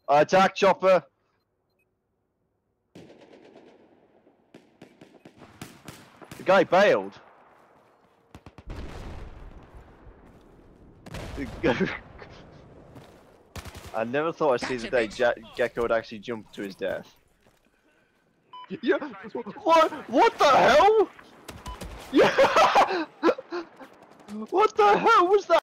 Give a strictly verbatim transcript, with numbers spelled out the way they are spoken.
Attack chopper. The guy bailed. I never thought I'd see the day ja Gecko would actually jump to his death. Yeah. What? What the hell? Yeah. What the hell was that?